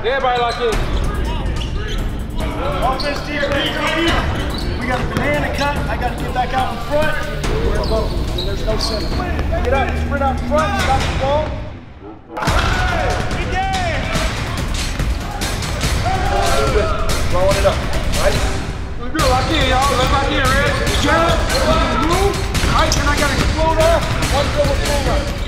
Everybody lock in. Offense defense. We got a banana cut. I got to get back out in front. We're in both. There's no center. Get up, sprint out front, stop the ball. Good game. Throwing it up. Right? We're good. Lock in, y'all. Let's lock in, Red. Jump. Move. Right, then I got to explode off. One double throw right.